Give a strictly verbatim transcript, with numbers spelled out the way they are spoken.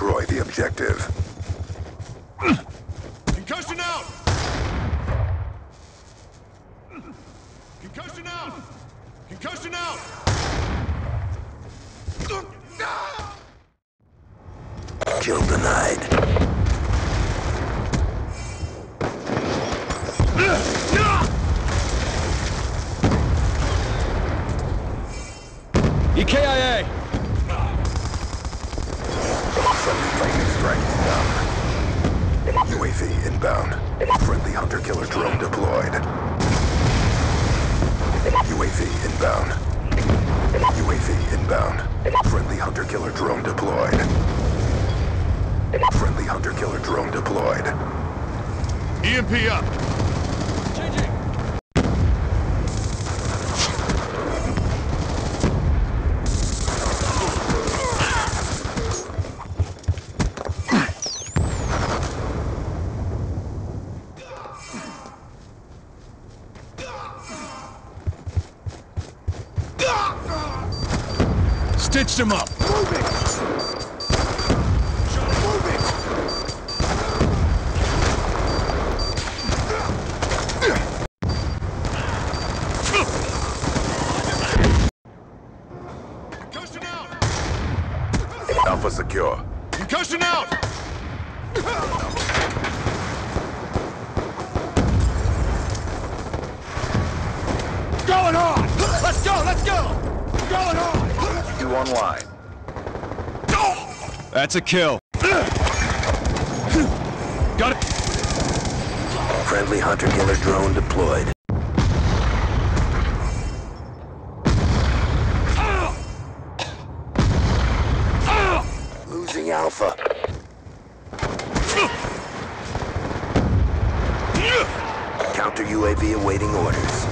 Destroy the objective. Concussion out! Concussion out! Concussion out! Kill denied. E K I A! Friendly lightning strike inbound. U A V inbound. Friendly hunter-killer drone deployed. U A V inbound. U A V inbound. Friendly hunter-killer drone deployed. Friendly hunter-killer drone deployed. E M P up! Changing! Stitched him up! Moving! Moving! Concussion out! Alpha secure. Concussion out! Going on! Let's go, let's go! Going on! You online. That's a kill. Got it! Friendly hunter-killer drone deployed. Losing Alpha. Counter U A V awaiting orders.